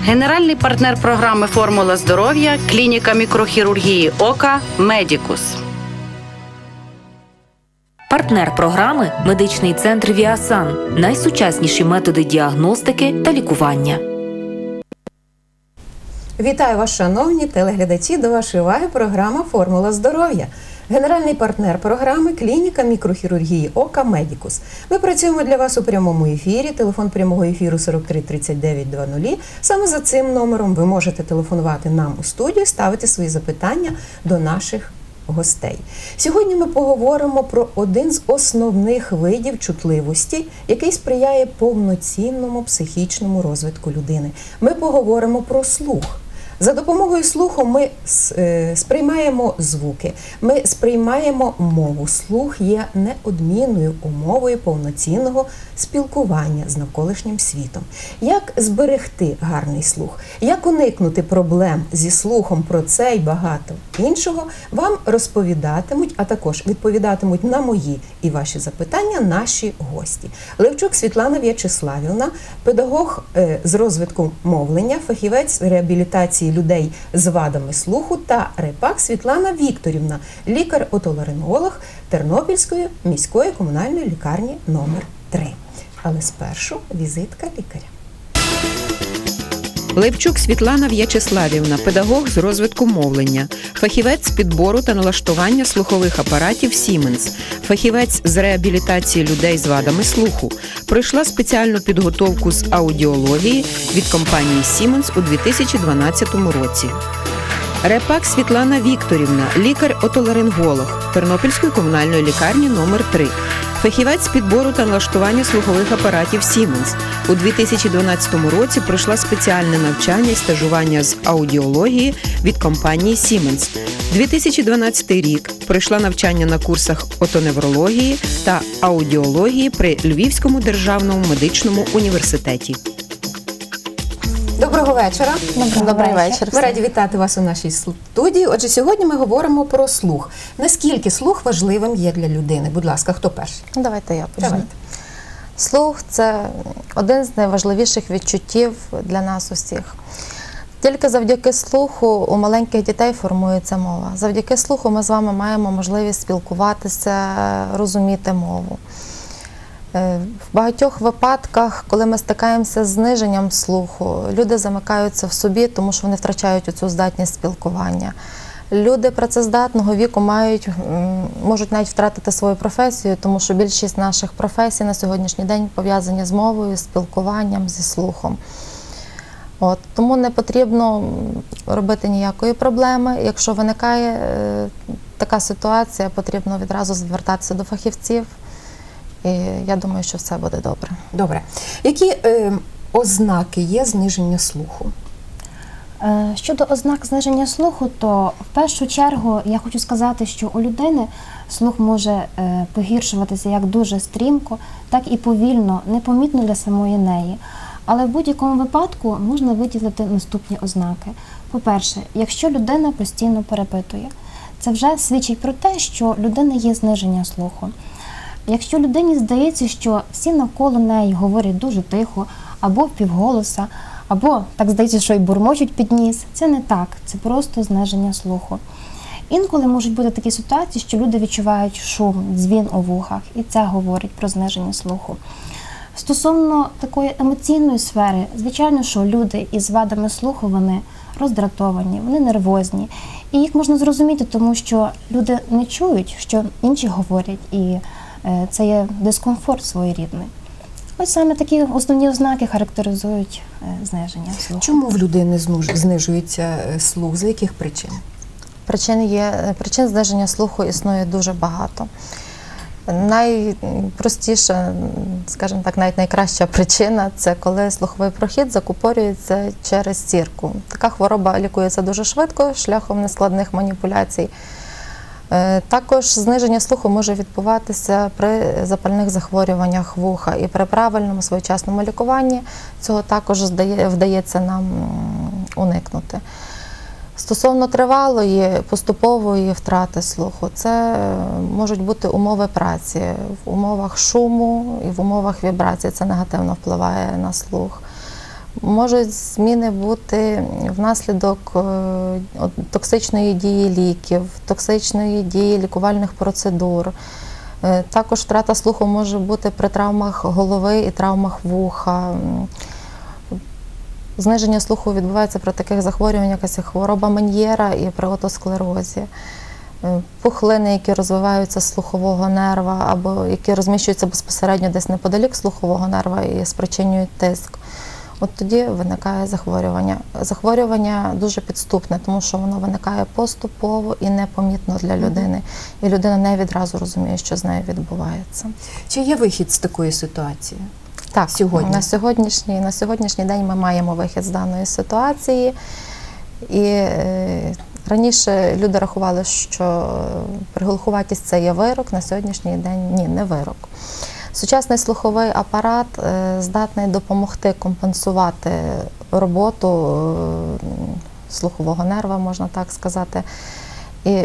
Генеральний партнер програми «Формула здоров'я» – клініка мікрохірургії ока «Медікус». Партнер програми – медичний центр «Віасан». Найсучасніші методи діагностики та лікування. Вітаю вас, шановні телеглядачі! До вашої уваги програма «Формула здоров'я». Генеральний партнер програми – клініка мікрохірургії ока «Медікус». Ми працюємо для вас у прямому ефірі. Телефон прямого ефіру 43 39 00. Саме за цим номером ви можете телефонувати нам у студію, ставити свої запитання до наших гостей. Сьогодні ми поговоримо про один з основних видів чутливості, який сприяє повноцінному психічному розвитку людини. Ми поговоримо про слух. За допомогою слуху ми сприймаємо звуки, ми сприймаємо мову. Слух є неодмінною умовою повноцінного спілкування з навколишнім світом. Як зберегти гарний слух? Як уникнути проблем зі слухом? Про це і багато іншого вам розповідатимуть, а також відповідатимуть на мої і ваші запитання наші гості. Левчук Світлана В'ячеславівна, педагог з розвитку мовлення, фахівець з реабілітації людей з вадами слуху, та Репак Світлана Вікторівна, лікар-отоларинголог Тернопільської міської комунальної лікарні номер 3. Але спершу візитка лікаря. Левчук Світлана В'ячеславівна, педагог з розвитку мовлення, фахівець з підбору та налаштування слухових апаратів Siemens, фахівець з реабілітації людей з вадами слуху, пройшла спеціальну підготовку з аудіології від компанії Siemens у 2012 році. Репак Світлана Вікторівна, лікар-отоларинголог Тернопільської комунальної лікарні номер 3, фахівець з підбору та налаштування слухових апаратів Siemens. У 2012 році пройшла спеціальне навчання і стажування з аудіології від компанії Siemens. 2012 рік пройшла навчання на курсах отоневрології та аудіології при Львівському державному медичному університеті. Доброго вечора. Добрий вечір. Ми раді вітати вас у нашій студії. Отже, сьогодні ми говоримо про слух. Наскільки слух важливим є для людини? Будь ласка, хто перший? Давайте я почну. Давайте. Слух – це один з найважливіших відчуттів для нас усіх. Тільки завдяки слуху у маленьких дітей формується мова. Завдяки слуху ми з вами маємо можливість спілкуватися, розуміти мову. В багатьох випадках, коли ми стикаємося з зниженням слуху, люди замикаються в собі, тому що вони втрачають оцю здатність спілкування. Люди працездатного віку можуть навіть втратити свою професію, тому що більшість наших професій на сьогоднішній день пов'язані з мовою, спілкуванням, зі слухом. Тому не потрібно робити ніякої проблеми. Якщо виникає така ситуація, потрібно відразу звертатися до фахівців. І я думаю, що все буде добре. Добре. Які ознаки є зниження слуху? Щодо ознак зниження слуху, то в першу чергу я хочу сказати, що у людини слух може погіршуватися як дуже стрімко, так і повільно, непомітно для самої неї. Але в будь-якому випадку можна виділити наступні ознаки. По-перше, якщо людина постійно перепитує, це вже свідчить про те, що у людини є зниження слуху. Якщо людині здається, що всі навколо неї говорять дуже тихо, або впівголоса, або так здається, що й бурмочуть під ніс, це не так, це просто зниження слуху. Інколи можуть бути такі ситуації, що люди відчувають шум, дзвін у вухах, і це говорить про зниження слуху. Стосовно такої емоційної сфери, звичайно, що люди із вадами слуху, вони роздратовані, вони нервозні. І їх можна зрозуміти, тому що люди не чують, що інші говорять, і це є дискомфорт своєрідний. Ось саме такі основні ознаки характеризують зниження слуху. Чому в людини знижується слух? За яких причин? Причин зниження слуху існує дуже багато. Найпростіша, скажімо так, навіть найкраща причина – це коли слуховий прохід закупорюється через сірку. Така хвороба лікується дуже швидко, шляхом нескладних маніпуляцій. Також зниження слуху може відбуватися при запальних захворюваннях вуха, і при правильному своєчасному лікуванні цього також вдається нам уникнути. Стосовно тривалої, поступової втрати слуху, це можуть бути умови праці. В умовах шуму і в умовах вібрації це негативно впливає на слух. Можуть зміни бути внаслідок токсичної дії ліків, токсичної дії лікувальних процедур. Також втрата слуху може бути при травмах голови і травмах вуха. Зниження слуху відбувається при таких захворюваннях, як хвороба Мен'єра і при отосклерозі. Пухлини, які розвиваються з слухового нерва або які розміщуються безпосередньо десь неподалік слухового нерва і спричинюють тиск. От тоді виникає захворювання. Захворювання дуже підступне, тому що воно виникає поступово і непомітно для людини. І людина не відразу розуміє, що з нею відбувається. Чи є вихід з такої ситуації? Так, Сьогодні? На сьогоднішній день ми маємо вихід з даної ситуації. І раніше люди рахували, що приглухуватість – це є вирок, на сьогоднішній день – ні, не вирок. Сучасний слуховий апарат здатний допомогти компенсувати роботу слухового нерва, можна так сказати, і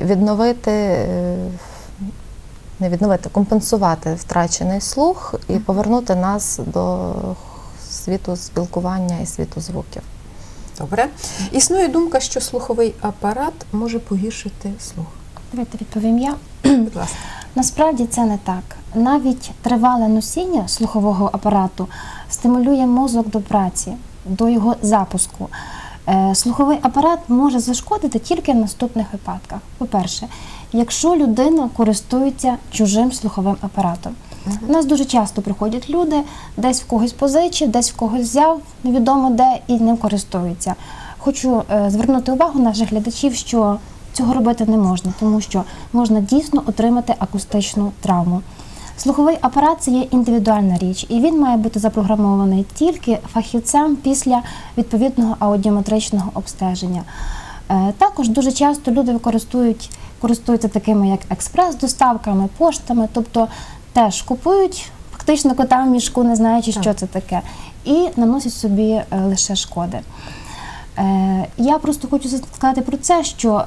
компенсувати втрачений слух і повернути нас до світу спілкування і світу звуків. Добре. Існує думка, що слуховий апарат може погіршити слух. Давайте відповім я. Будь ласка. Насправді це не так. Навіть тривале носіння слухового апарату стимулює мозок до праці, до його запуску. Слуховий апарат може зашкодити тільки в наступних випадках. По-перше, якщо людина користується чужим слуховим апаратом. У нас дуже часто приходять люди, десь в когось позичив, десь в когось взяв, невідомо де, і ним користуються. Хочу звернути увагу наших глядачів, що цього робити не можна, тому що можна дійсно отримати акустичну травму. Слуховий апарат – це є індивідуальна річ, і він має бути запрограмований тільки фахівцем після відповідного аудіометричного обстеження. Також дуже часто люди користуються такими, як експрес-доставками, поштами, тобто теж купують фактично кота в мішку, не знаючи, що це таке, і наносять собі лише шкоди. Я просто хочу сказати про це, що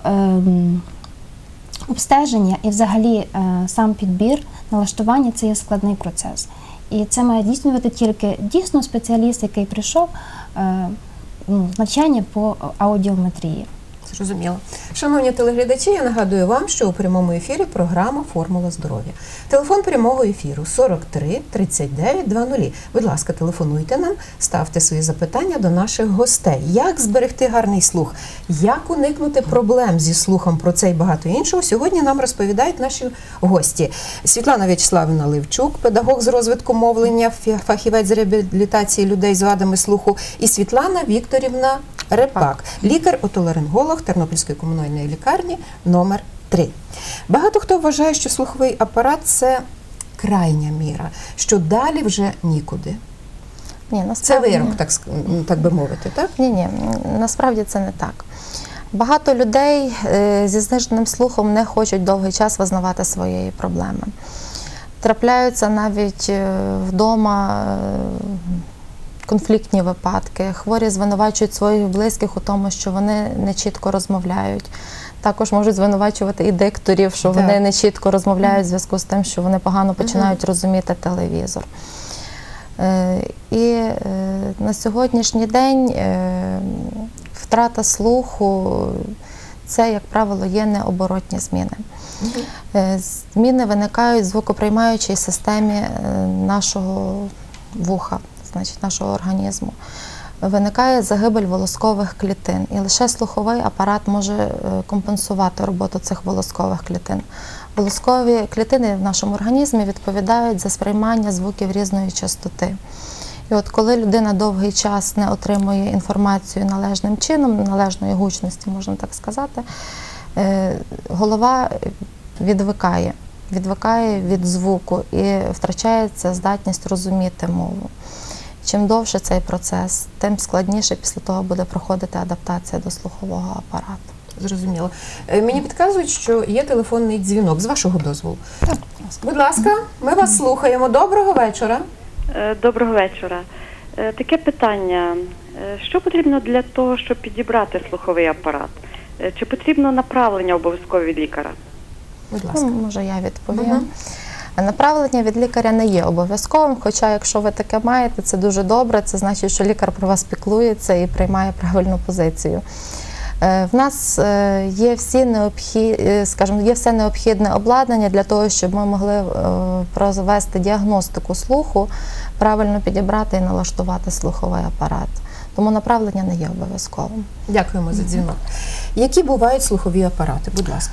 обстеження і взагалі сам підбір, налаштування – це є складний процес. І це має здійснювати тільки дійсно спеціаліст, який прийшов навчання по аудіометрії. Зрозуміло. Шановні телеглядачі, я нагадую вам, що у прямому ефірі програма «Формула здоров'я». Телефон прямого ефіру 43 39 00. Будь ласка, телефонуйте нам, ставте свої запитання до наших гостей. Як зберегти гарний слух? Як уникнути проблем зі слухом? Про це і багато іншого сьогодні нам розповідають наші гості. Світлана В'ячеславівна Левчук, педагог з розвитку мовлення, фахівець з реабілітації людей з вадами слуху, і Світлана Вікторівна Репак, лікар-отоларинголог Тернопільської комунальної лікарні номер 3. Багато хто вважає, що слуховий апарат – це крайня міра, що далі вже нікуди. Ні, насправді... Це вирок, так би мовити, так? Ні, насправді це не так. Багато людей зі зниженим слухом не хочуть довгий час визнавати своєї проблеми. Трапляються навіть вдома конфліктні випадки. Хворі звинувачують своїх близьких у тому, що вони не чітко розмовляють. Також можуть звинувачувати і дикторів, що вони не чітко розмовляють в зв'язку з тим, що вони погано починають розуміти телевізор. І на сьогоднішній день втрата слуху – це, як правило, є необоротні зміни. Зміни виникають в звукоприймаючій системі нашого вуха, значить, нашого організму. Виникає загибель волоскових клітин, і лише слуховий апарат може компенсувати роботу цих волоскових клітин. Волоскові клітини в нашому організмі відповідають за сприймання звуків різної частоти. І от коли людина довгий час не отримує інформацію належним чином, належної гучності, можна так сказати, голова відвикає від звуку і втрачається здатність розуміти мову. Чим довше цей процес, тим складніше після того буде проходити адаптація до слухового апарату. Зрозуміло. Мені підказують, що є телефонний дзвінок. З вашого дозволу. Так, будь ласка, ми вас слухаємо. Доброго вечора. Доброго вечора. Таке питання. Що потрібно для того, щоб підібрати слуховий апарат? Чи потрібно направлення обов'язково від лікаря? Будь ласка. Може, я відповім. Направлення від лікаря не є обов'язковим, хоча якщо ви таке маєте, це дуже добре, це значить, що лікар про вас піклується і приймає правильну позицію. В нас є є все необхідне обладнання для того, щоб ми могли провести діагностику слуху, правильно підібрати і налаштувати слуховий апарат. Тому направлення не є обов'язковим. Дякуємо за дзвінок. Які бувають слухові апарати? Будь ласка.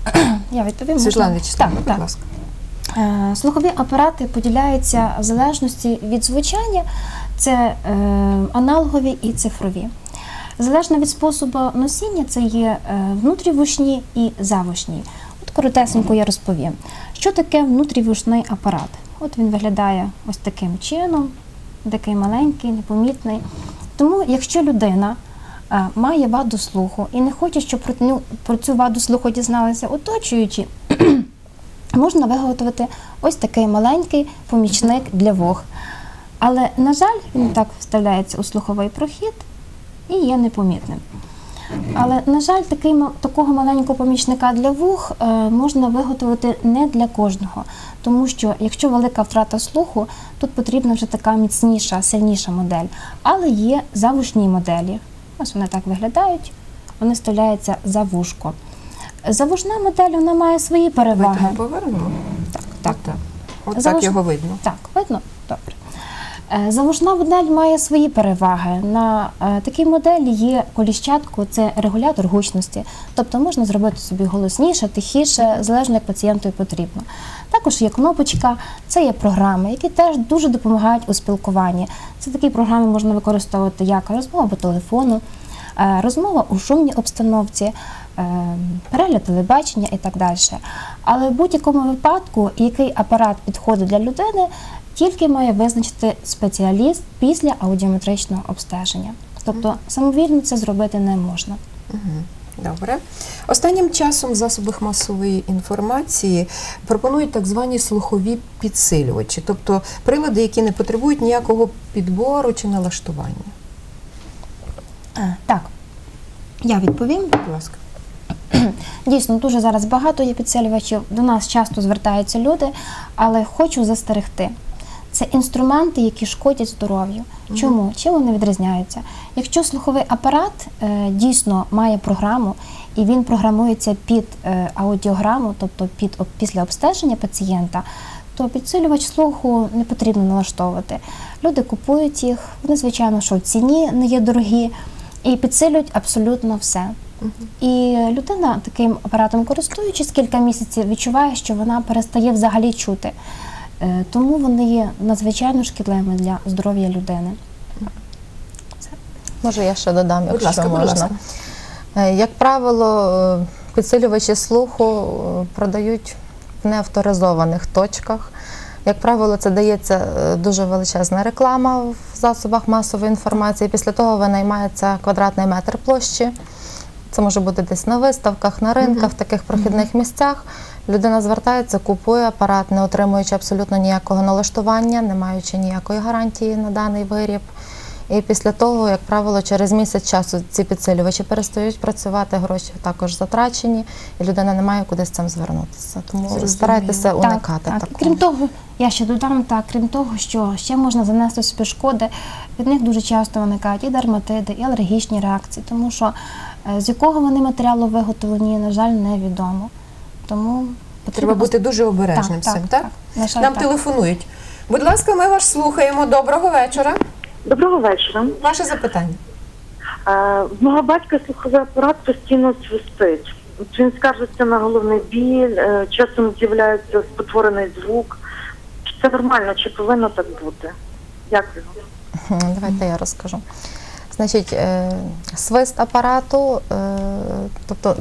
Я відповім. Світлана Вячеславівна, будь Так. ласка. Слухові апарати поділяються в залежності від звучання. Це аналогові і цифрові. Залежно від способу носіння, це є внутрівушні і завушні. От коротесенько я розповім. Що таке внутрівушний апарат? От він виглядає ось таким чином, такий маленький, непомітний. Тому, якщо людина має ваду слуху і не хоче, щоб про цю ваду слуху дізналися оточуючі, можна виготовити ось такий маленький помічник для вух. Але, на жаль, він так вставляється у слуховий прохід і є непомітним. Але, на жаль, такого маленького помічника для вух можна виготовити не для кожного. Тому що, якщо велика втрата слуху, тут потрібна вже така міцніша, сильніша модель. Але є завушні моделі. Ось вони так виглядають, вони вставляються за вушко. Завушна модель, вона має свої переваги. Давайте ми повернемо. Так. От так його видно. Так, видно? Добре. Завушна модель має свої переваги. На такій моделі є коліщатко, це регулятор гучності. Тобто можна зробити собі голосніше, тихіше, залежно як пацієнту потрібно. Також є кнопочка, це є програми, які теж дуже допомагають у спілкуванні. Це такі програми можна використовувати як розмова по телефону, розмова у шумній обстановці, перегляд телебачення і так далі. Але в будь-якому випадку, який апарат підходить для людини, тільки має визначити спеціаліст після аудіометричного обстеження. Тобто самовільно це зробити не можна. Добре. Останнім часом в засобах масової інформації пропонують так звані слухові підсилювачі, тобто прилади, які не потребують ніякого підбору чи налаштування. Так, я відповім. Будь ласка. Дійсно, дуже зараз багато є підсилювачів, до нас часто звертаються люди, але хочу застерегти. Це інструменти, які шкодять здоров'ю. Чому? Чим вони відрізняються? Якщо слуховий апарат дійсно має програму, і він програмується під аудіограму, тобто після обстеження пацієнта, то підсилювач слуху не потрібно налаштовувати. Люди купують їх, вони, звичайно, що в ціні не є дорогі, і підсилюють абсолютно все. І людина таким апаратом користуючись кілька місяців відчуває, що вона перестає взагалі чути. Тому вони є надзвичайно шкідливими для здоров'я людини. Може, я ще додам, Будь якщо ласка, будь можна. ласка. Як правило, підсилювачі слуху продають в неавторизованих точках. Як правило, це дається дуже величезна реклама в засобах масової інформації. Після того винаймається квадратний метр площі. Це може бути десь на виставках, на ринках, в таких прохідних місцях. Людина звертається, купує апарат, не отримуючи абсолютно ніякого налаштування, не маючи ніякої гарантії на даний виріб. І після того, як правило, через місяць часу ці підсилювачі перестають працювати, гроші також затрачені, і людина не має куди з цим звернутися. Тому старайтеся уникати такого. Крім того, я ще додам, крім того, що ще можна занести собі шкоди, від них дуже часто виникають і дерматити, і алергічні реакції, тому що з якого вони матеріалу виготовлені, на жаль, невідомо. Тому Треба бути дуже обережним цим, так? Нам телефонують. Будь ласка, ми вас слухаємо. Доброго вечора. Доброго вечора. Ваше запитання. В мого батька слуховий апарат постійно свистить. Він скаржиться на головний біль, часом з'являється спотворений звук. Чи це нормально, чи повинно так бути? Дякую. Давайте я розкажу. Значить, свист апарату, тобто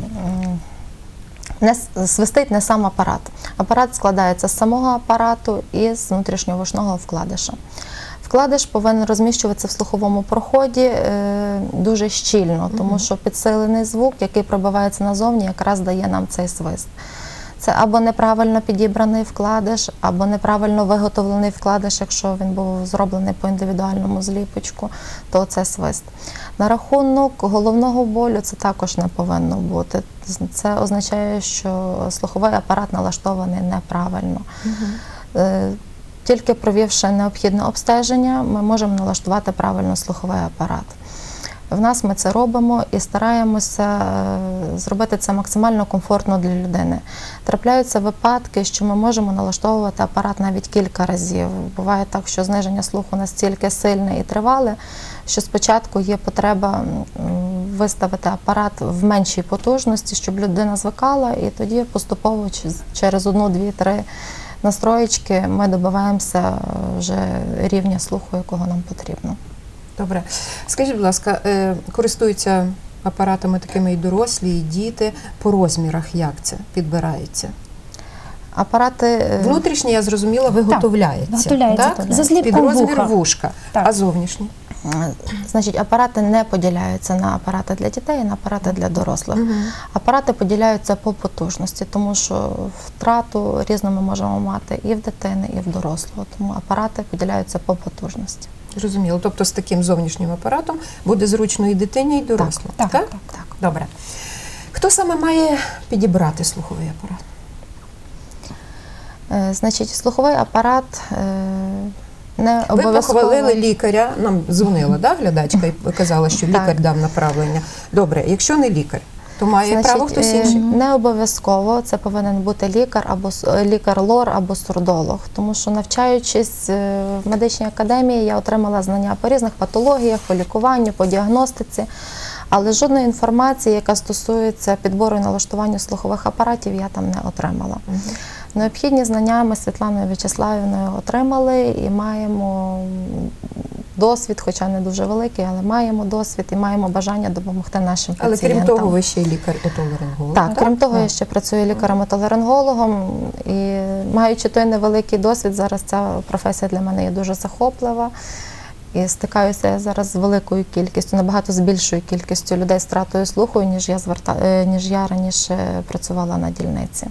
свистить не сам апарат. Апарат складається з самого апарату і з внутрішньовушного вкладиша. Вкладиш повинен розміщуватися в слуховому проході дуже щільно, тому що підсилений звук, який пробивається назовні, якраз дає нам цей свист. Це або неправильно підібраний вкладиш, або неправильно виготовлений вкладиш, якщо він був зроблений по індивідуальному зліпочку, то це свист. На рахунок головного болю це також не повинно бути. Це означає, що слуховий апарат налаштований неправильно. Тільки провівши необхідне обстеження, ми можемо налаштувати правильно слуховий апарат. В нас ми це робимо і стараємося зробити це максимально комфортно для людини. Трапляються випадки, що ми можемо налаштовувати апарат навіть кілька разів. Буває так, що зниження слуху настільки сильне і тривале, що спочатку є потреба виставити апарат в меншій потужності, щоб людина звикала, і тоді поступово через 1, 2, 3 настроєчки ми добиваємося вже рівня слуху, якого нам потрібно. Добре. Скажіть, будь ласка, користуються апаратами такими і дорослі, і діти. По розмірах як це підбирається? Апарати Внутрішні, я зрозуміла, виготовляється. Виготовляється, так? за зліпком Під розмір вуха. вушка. Так. А зовнішні? Значить, апарати не поділяються на апарати для дітей і на апарати для дорослих. Апарати поділяються по потужності, тому що втрату різну ми можемо мати і в дитини, і в дорослого. Тому апарати поділяються по потужності. Зрозуміло. Тобто з таким зовнішнім апаратом буде зручно і дитині, і дорослому. Так. Добре. Хто саме має підібрати слуховий апарат? Значить, слуховий апарат не Ви обов'язково... похвалили лікаря, нам дзвонила, да, глядачка, і казала, що лікар Так. дав направлення. Добре, якщо не лікар, то має право хтось інший? Не обов'язково це повинен бути лікар або лікар-лор або сурдолог, тому що навчаючись в медичній академії, я отримала знання по різних патологіях, по лікуванню, по діагностиці, але жодної інформації, яка стосується підбору і налаштування слухових апаратів, я там не отримала. Необхідні знання ми з Світланою В'ячеславівною отримали і маємо досвід, хоча не дуже великий, але маємо досвід і маємо бажання допомогти нашим Але пацієнтам. крім того, ви ще й лікар-отоларинголог. Так, крім того, я ще працюю лікарем-отоларингологом і маючи той невеликий досвід, зараз ця професія для мене є дуже захоплива. І стикаюся я зараз з великою кількістю, набагато з більшою кількістю людей з втратою слуху, ніж я раніше працювала на дільниці.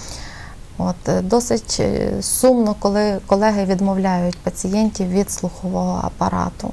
Досить сумно, коли колеги відмовляють пацієнтів від слухового апарату.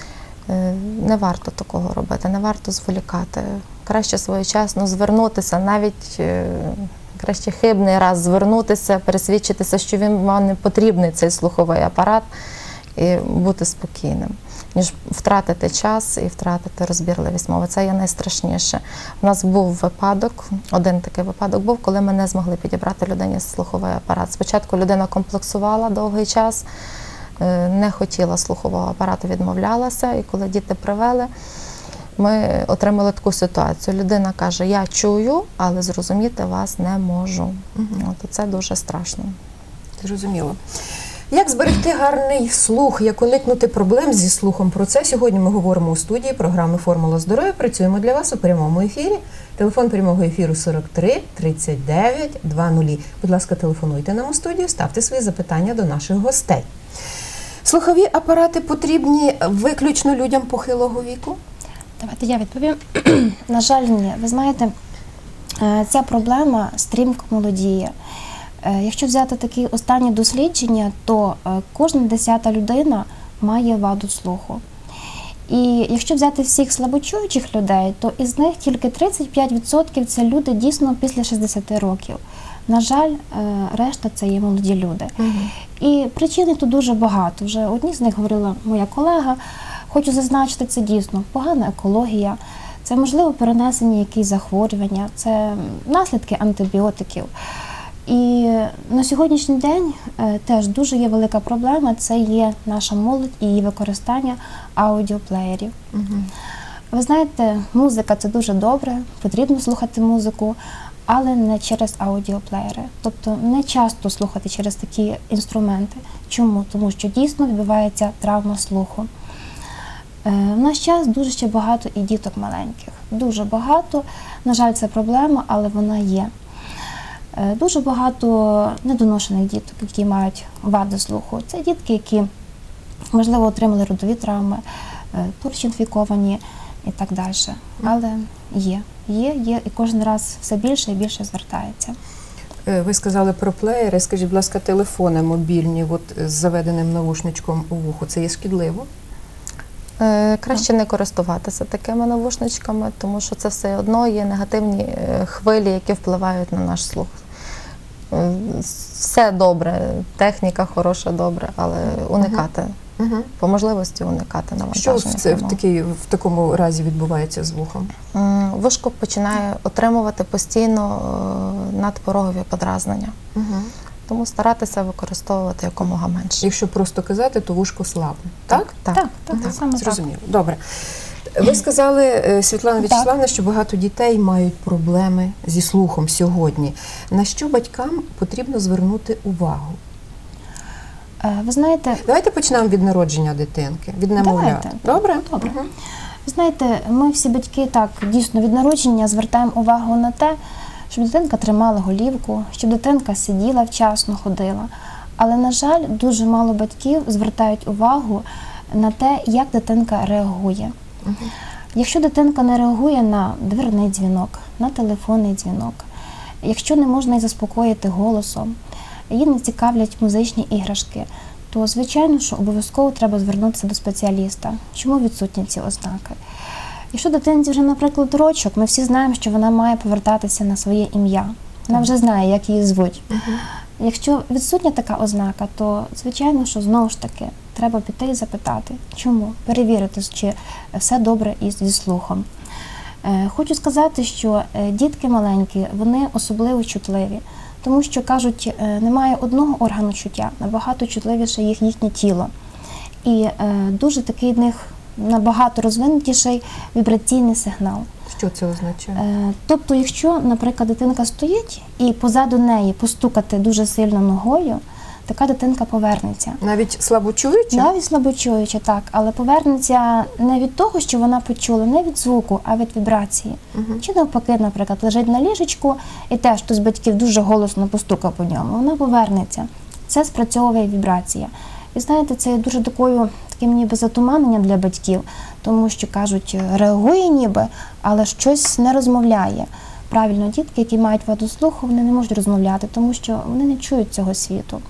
Не варто такого робити, не варто зволікати. Краще своєчасно звернутися, навіть краще хибний раз звернутися, пересвідчитися, що вам не потрібний цей слуховий апарат, і бути спокійним, ніж втратити час і втратити розбірливість мови. Це є найстрашніше. У нас був випадок, один такий випадок був, коли ми не змогли підібрати людині слуховий апарат. Спочатку людина комплексувала довгий час, не хотіла слухового апарату, відмовлялася, і коли діти привели, ми отримали таку ситуацію. Людина каже, я чую, але зрозуміти вас не можу. Це дуже страшно. Зрозуміло. Як зберегти гарний слух, як уникнути проблем зі слухом? Про це сьогодні ми говоримо у студії програми «Формула здоров'я». Працюємо для вас у прямому ефірі. Телефон прямого ефіру 43 39 20. Будь ласка, телефонуйте нам у студію, ставте свої запитання до наших гостей. Слухові апарати потрібні виключно людям похилого віку? Давайте я відповім. На жаль, ні. Ви знаєте, ця проблема стрімко молодіє. Якщо взяти такі останні дослідження, то кожна 10-та людина має ваду слуху. І якщо взяти всіх слабочуючих людей, то із них тільки 35% – це люди дійсно після 60 років. На жаль, решта – це є молоді люди. І причин тут дуже багато. Вже одні з них говорила моя колега. Хочу зазначити, це дійсно погана екологія, це можливо перенесення якихось захворювання, це наслідки антибіотиків. І на сьогоднішній день теж дуже є велика проблема, це є наша молодь і її використання аудіоплеєрів. Ви знаєте, музика – це дуже добре, потрібно слухати музику, але не через аудіоплеєри. Тобто не часто слухати через такі інструменти. Чому? Тому що дійсно відбувається травма слуху. В наш час дуже ще багато і діток маленьких. Дуже багато. На жаль, це проблема, але вона є. Дуже багато недоношених діток, які мають вади слуху. Це дітки, які, можливо, отримали родові травми, турч-інфіковані і так далі. Але є і кожен раз все більше і більше звертається. Ви сказали про плеєри. Скажіть, будь ласка, телефони мобільні от, з заведеним навушничком у вухо, це є шкідливо? Краще не користуватися такими навушничками, тому що це все одно є негативні хвилі, які впливають на наш слух. Все добре, техніка хороша, добре, але уникати, по можливості уникати навантаження. Що в такому разі відбувається з вухом? Вушко починає отримувати постійно надпорогові подразнення. Тому старатися використовувати якомога менше. Якщо просто казати, то вушко слабне. Так? Так. Саме так. Зрозуміло. Добре. Ви сказали, Світлана В'ячеславівна, що багато дітей мають проблеми зі слухом сьогодні. На що батькам потрібно звернути увагу? Ви знаєте, Давайте почнемо від народження дитинки, від немовля. Давайте. Добре? Добре. Ви знаєте, ми всі батьки так дійсно від народження звертаємо увагу на те, щоб дитинка тримала голівку, щоб дитинка сиділа вчасно, ходила. Але, на жаль, дуже мало батьків звертають увагу на те, як дитинка реагує. Якщо дитинка не реагує на дверний дзвінок, на телефонний дзвінок, якщо не можна її заспокоїти голосом, її не цікавлять музичні іграшки, то, звичайно, що обов'язково треба звернутися до спеціаліста. Чому відсутні ці ознаки? Якщо дитинці вже, наприклад, рочок, ми всі знаємо, що вона має повертатися на своє ім'я. Вона вже знає, як її звуть. Якщо відсутня така ознака, то, звичайно, що знову ж таки треба піти і запитати, чому, перевірити, чи все добре зі слухом. Хочу сказати, що дітки маленькі, вони особливо чутливі, тому що, кажуть, немає одного органу чуття, набагато чутливіше їхнє тіло. І дуже такий в них набагато розвинутіший вібраційний сигнал. Що це означає? Тобто, якщо, наприклад, дитинка стоїть і позаду неї постукати дуже сильно ногою, така дитинка повернеться. Навіть слабочуюча? Навіть слабочуюча, так. Але повернеться не від того, що вона почула, не від звуку, а від вібрації. Чи навпаки, наприклад, лежить на ліжечку і теж хтось з батьків дуже голосно постукав по ньому, вона повернеться. Це спрацьовує вібрація. І знаєте, це є дуже таким ніби затуманенням для батьків, тому що, кажуть, реагує ніби, але щось не розмовляє. Правильно, дітки, які мають ваду слуху, вони не можуть розмовляти, тому що вони не чують цього світу.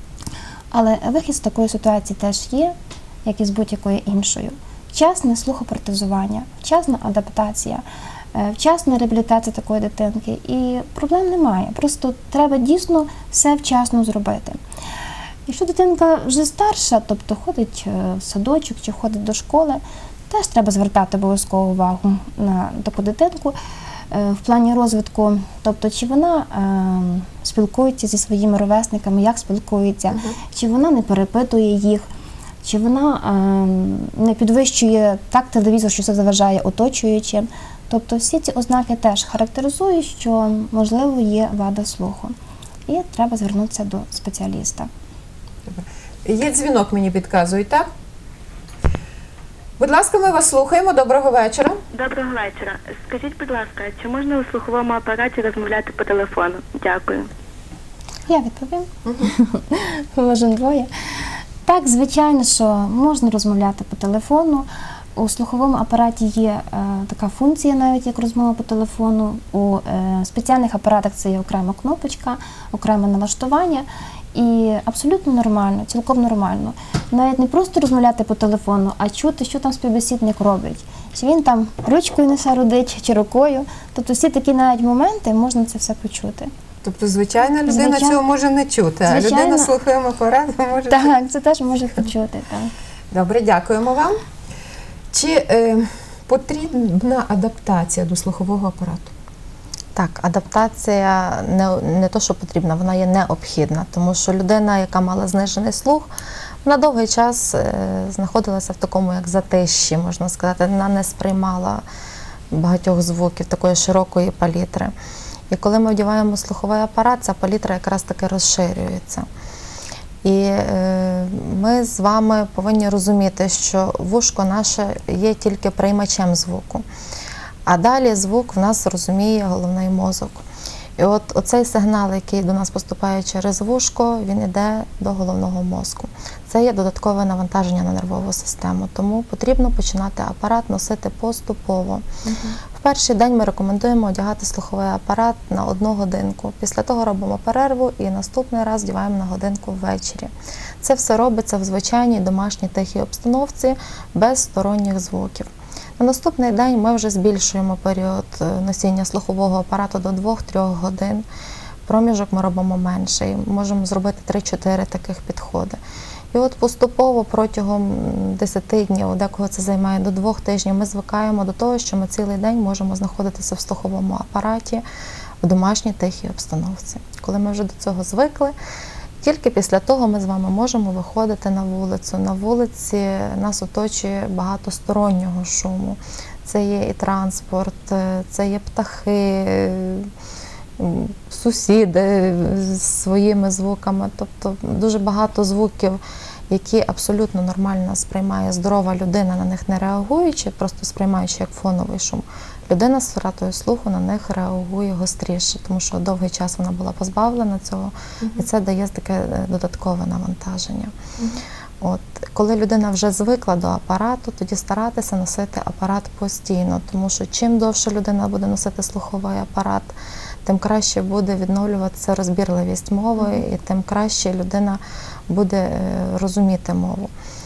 Але вихід з такої ситуації теж є, як і з будь-якої іншою. Вчасне слухопротезування, вчасна адаптація, вчасна реабілітація такої дитинки. І проблем немає, просто треба дійсно все вчасно зробити. Якщо дитинка вже старша, тобто ходить в садочок чи ходить до школи, теж треба звертати обов'язково увагу на таку дитинку в плані розвитку, тобто чи вона спілкується зі своїми ровесниками, як спілкується, чи вона не перепитує їх, чи вона не підвищує так телевізор, що це заважає оточуючим. Тобто всі ці ознаки теж характеризують, що, можливо, є вада слуху. І треба звернутися до спеціаліста. Є дзвінок, мені підказують, так? Будь ласка, ми вас слухаємо. Доброго вечора. Доброго вечора. Скажіть, будь ласка, чи можна у слуховому апараті розмовляти по телефону? Дякую. Я відповім. Можемо двоє. Так, звичайно, що можна розмовляти по телефону. У слуховому апараті є така функція, навіть як розмова по телефону. У спеціальних апаратах це є окрема кнопочка, окреме налаштування. І абсолютно нормально, цілком нормально. Навіть не просто розмовляти по телефону, а чути, що там співбесідник робить. Чи він там ручкою не шарудить, чи рукою. Тобто всі такі навіть моменти, можна це все почути. Тобто звичайна людина цього може не чути, а людина з слуховим апаратом може чути? Так, це теж може почути. Так. Добре, дякуємо вам. Чи потрібна адаптація до слухового апарату? Так, адаптація не то, що потрібна, вона є необхідна, тому що людина, яка мала знижений слух, вона довгий час знаходилася в такому, як затиші, можна сказати, вона не сприймала багатьох звуків, такої широкої палітри. І коли ми вдіваємо слуховий апарат, ця палітра якраз таки розширюється. І ми з вами повинні розуміти, що вушко наше є тільки приймачем звуку. А далі звук в нас розуміє головний мозок. І от оцей сигнал, який до нас поступає через вушко, він йде до головного мозку. Це є додаткове навантаження на нервову систему. Тому потрібно починати апарат носити поступово. В перший день ми рекомендуємо одягати слуховий апарат на 1 годинку. Після того робимо перерву і наступний раз вдіваємо на годинку ввечері. Це все робиться в звичайній домашній тихій обстановці, без сторонніх звуків. На наступний день ми вже збільшуємо період носіння слухового апарату до 2-3 годин. Проміжок ми робимо менший, можемо зробити 3-4 таких підходи. І от поступово протягом 10 днів, декого це займає до 2 тижнів, ми звикаємо до того, що ми цілий день можемо знаходитися в слуховому апараті в домашній тихій обстановці. Коли ми вже до цього звикли, тільки після того ми з вами можемо виходити на вулицю. На вулиці нас оточує багато стороннього шуму. Це є і транспорт, це є птахи, сусіди з своїми звуками. Тобто дуже багато звуків, які абсолютно нормально сприймає здорова людина, на них не реагуючи, просто сприймаючи як фоновий шум. Людина з втратою слуху на них реагує гостріше, тому що довгий час вона була позбавлена цього, і це дає таке додаткове навантаження. От, коли людина вже звикла до апарату, тоді старатися носити апарат постійно, тому що чим довше людина буде носити слуховий апарат, тим краще буде відновлюватися розбірливість мови, і тим краще людина буде розуміти мову.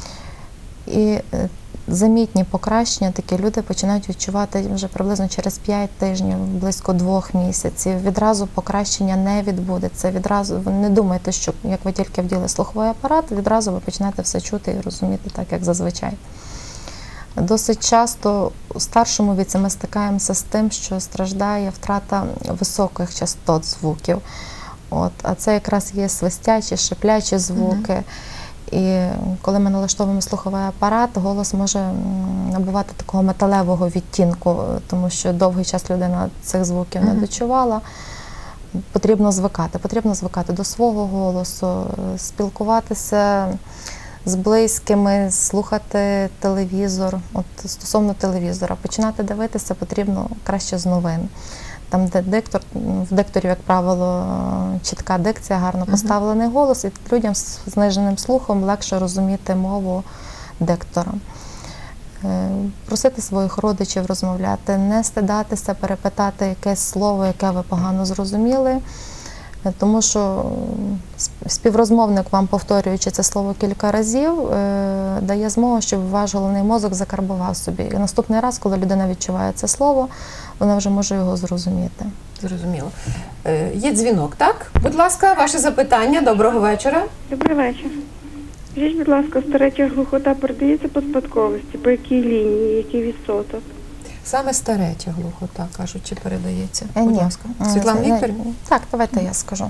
І замітні покращення такі люди починають відчувати вже приблизно через 5 тижнів, близько 2 місяців. Відразу покращення не відбудеться. Відразу ви не думайте, що як ви тільки вділи слуховий апарат, відразу ви почнете все чути і розуміти так, як зазвичай. Досить часто у старшому віці ми стикаємося з тим, що страждає втрата високих частот звуків. От, а це якраз є свистячі, шиплячі звуки. І коли ми налаштовуємо слуховий апарат, голос може набувати такого металевого відтінку, тому що довгий час людина цих звуків не дочувала. Потрібно звикати до свого голосу, спілкуватися з близькими, слухати телевізор. От стосовно телевізора, починати дивитися потрібно краще з новин. Там, де диктор, в дикторів, як правило, чітка дикція, гарно поставлений голос, і людям з зниженим слухом легше розуміти мову диктора. Просити своїх родичів розмовляти, не стидатися, перепитати якесь слово, яке ви погано зрозуміли, тому що співрозмовник, вам повторюючи це слово кілька разів, дає змогу, щоб ваш головний мозок закарбував собі. І наступний раз, коли людина відчуває це слово, вона вже може його зрозуміти. Зрозуміло. Є дзвінок, так? Будь ласка, ваше запитання. Доброго вечора. Добрий вечір. Скажіть, будь ласка, стареча глухота передається по спадковості? По якій лінії, який відсоток? Саме стареча глухота, кажуть, чи передається? Будь Ні. ласка. Світлана Вікторівна? Так, давайте я скажу.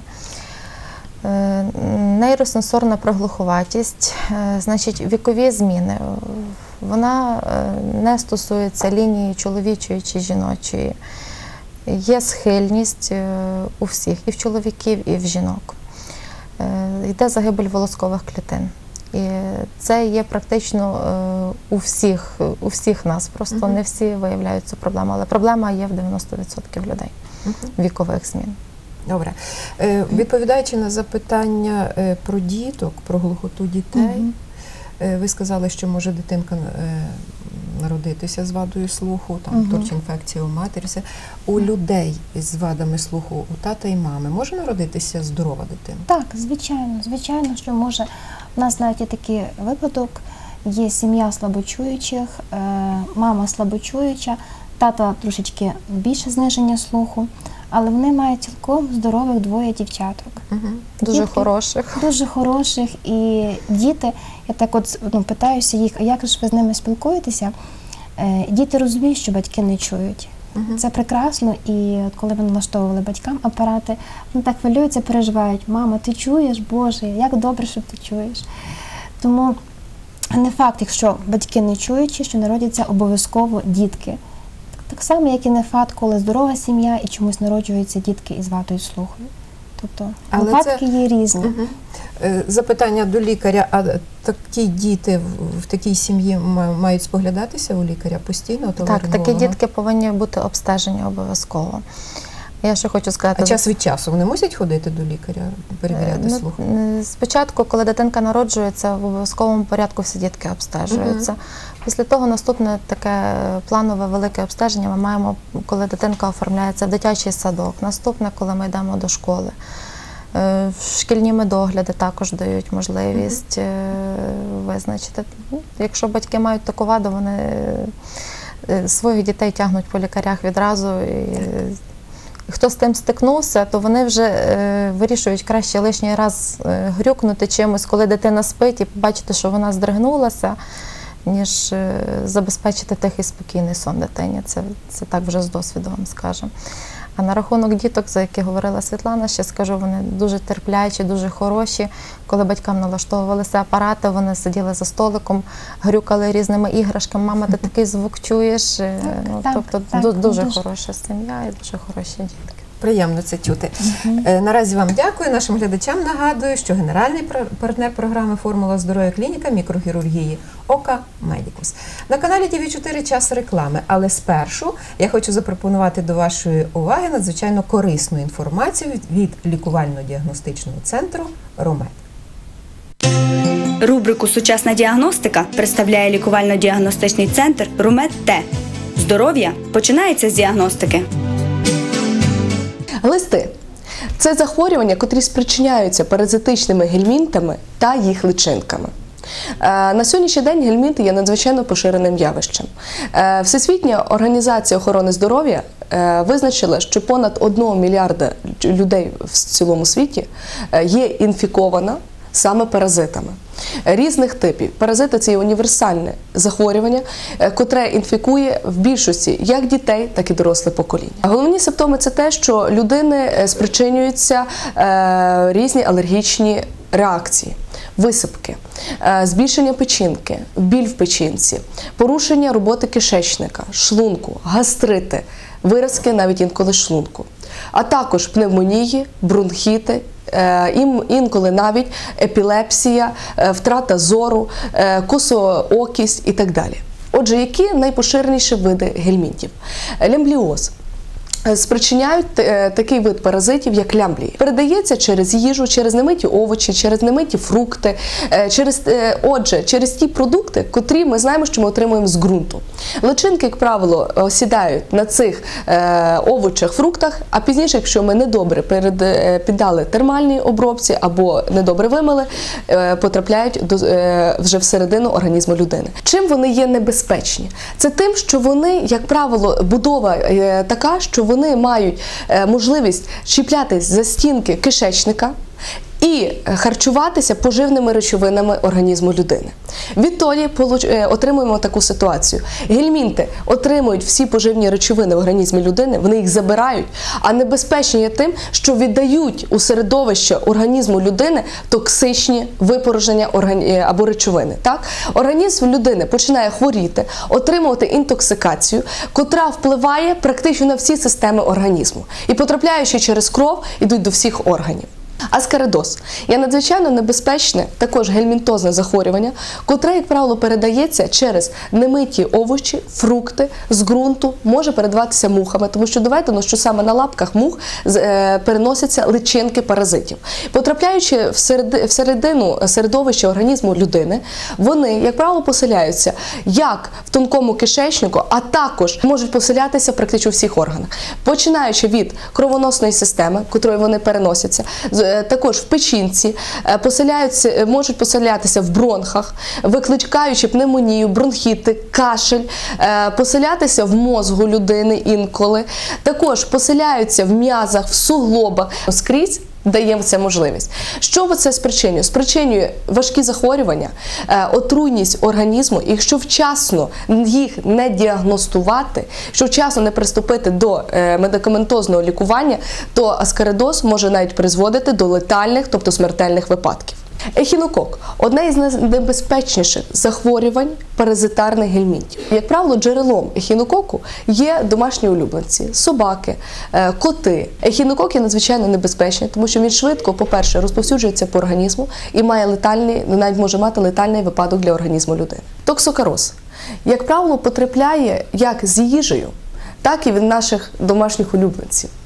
Нейросенсорна приглуховатість, значить, вікові зміни. Вона не стосується лінії чоловічої чи жіночої. Є схильність у всіх, і в чоловіків, і в жінок. Йде загибель волоскових клітин. І це є практично у всіх нас. Просто не всі виявляють цю проблему, але проблема є в 90% людей вікових змін. Добре. Відповідаючи на запитання про діток, про глухоту дітей, ви сказали, що може дитинка народитися з вадою слуху, там торчінфекція у матері. У людей з вадами слуху, у тата і мами, може народитися здорова дитина? Так, звичайно. Звичайно, що може. У нас навіть є такий випадок, є сім'я слабочуючих, мама слабочуюча, тата трошечки більше зниження слуху, але вони мають цілком здорових 2 дівчаток. Дуже хороших. Дуже хороших. І діти, я так от питаюся їх, а як ж ви з ними спілкуєтеся? Діти розуміють, що батьки не чують. Це прекрасно, і от коли ми налаштовували батькам апарати, вони так хвилюються, переживають: мама, ти чуєш? Боже, як добре, що ти чуєш. Тому не факт, якщо батьки не чуючі, що народяться обов'язково дітки. Так само, як і не факт, коли здорова сім'я і чомусь народжуються дітки із вадою слуху. Тобто випадки є різні. Запитання до лікаря, а такі діти в такій сім'ї мають споглядатися у лікаря постійно? Так, такі дітки повинні бути обстежені обов'язково. Я ще хочу сказати... А час від часу вони мусять ходити до лікаря, перевіряти слух? Спочатку, коли дитинка народжується, в обов'язковому порядку всі дітки обстежуються. Після того наступне таке планове велике обстеження ми маємо, коли дитинка оформляється в дитячий садок. Наступне, коли ми йдемо до школи. Шкільні медогляди також дають можливість визначити. Якщо батьки мають таку ваду, вони своїх дітей тягнуть по лікарях відразу. І хто з тим стикнувся, то вони вже вирішують краще лишній раз грюкнути чимось, коли дитина спить, і побачити, що вона здригнулася, ніж забезпечити тихий, спокійний сон дитині. Це так вже з досвіду вам скажемо. А на рахунок діток, за які говорила Світлана, ще скажу, вони дуже терплячі, дуже хороші. Коли батькам налаштовувалися апарати, вони сиділи за столиком, грюкали різними іграшками. Мама, ти такий звук чуєш? Тобто дуже хороша сім'я і дуже хороші дітки. Приємно це чути. Наразі вам дякую. Нашим глядачам нагадую, що генеральний партнер програми «Формула здоров'я» клініка мікрохірургії «Ока Медікус». На каналі ТВ4 час реклами, але спершу я хочу запропонувати до вашої уваги надзвичайно корисну інформацію від лікувально-діагностичного центру «Ромед». Рубрику «Сучасна діагностика» представляє лікувально-діагностичний центр «Румед-Т». Здоров'я починається з діагностики. Глисти – це захворювання, котрі спричиняються паразитичними гельмінтами та їх личинками. На сьогоднішній день гельмінти є надзвичайно поширеним явищем. Всесвітня організація охорони здоров'я визначила, що понад 1 мільярда людей в цілому світі є інфікована саме паразитами різних типів. Паразити – це є універсальне захворювання, котре інфікує в більшості як дітей, так і доросле покоління. Головні симптоми – це те, що людини спричинюються різні алергічні реакції. Висипки, збільшення печінки, біль в печінці, порушення роботи кишечника, шлунку, гастрити, виразки навіть інколи шлунку, а також пневмонії, бронхіти, інколи навіть епілепсія, втрата зору, косоокість і так далі. Отже, які найпоширеніші види гельмінтів? Лямбліоз. Спричиняють такий вид паразитів, як лямблії. Передається через їжу, через немиті овочі, через немиті фрукти, через ті продукти, котрі ми знаємо, що ми отримуємо з ґрунту. Личинки, як правило, осідають на цих овочах, фруктах, а пізніше, якщо ми недобре піддали термальній обробці або недобре вимили, потрапляють вже всередину організму людини. Чим вони є небезпечні? Це тим, що вони, як правило, будова така, що вони мають можливість чіплятись за стінки кишечника і харчуватися поживними речовинами організму людини. Відтоді отримуємо таку ситуацію. Гельмінти отримують всі поживні речовини в організмі людини, вони їх забирають, а небезпечні є тим, що віддають у середовище організму людини токсичні випорожнення або речовини. Так? Організм людини починає хворіти, отримувати інтоксикацію, котра впливає практично на всі системи організму. І потрапляючи через кров, йдуть до всіх органів. Аскаридоз є надзвичайно небезпечне, також гельмінтозне захворювання, котре, як правило, передається через немиті овочі, фрукти, з ґрунту, може передаватися мухами, тому що давайте, що саме на лапках мух переносяться личинки паразитів. Потрапляючи всередину середовища організму людини, вони, як правило, поселяються як в тонкому кишечнику, а також можуть поселятися практично у всіх органах. Починаючи від кровоносної системи, котрою вони переносяться, також в печінці, можуть поселятися в бронхах, викликаючи пневмонію, бронхіти, кашель, поселятися в мозку людини інколи, також поселяються в м'язах, в суглобах, скрізь даємо це можливість. Що це спричинює? Спричинює важкі захворювання, отруйність організму, і якщо вчасно їх не діагностувати, якщо вчасно не приступити до медикаментозного лікування, то аскаридоз може навіть призводити до летальних, тобто смертельних випадків. Ехінокок – одне із найнебезпечніших захворювань паразитарних гельмінтів. Як правило, джерелом ехінококу є домашні улюбленці – собаки, коти. Ехінокок є надзвичайно небезпечний, тому що він швидко, по-перше, розповсюджується по організму і навіть може мати летальний випадок для організму людини. Токсокароз, як правило, потрапляє як з їжею, так і від наших домашніх улюбленців.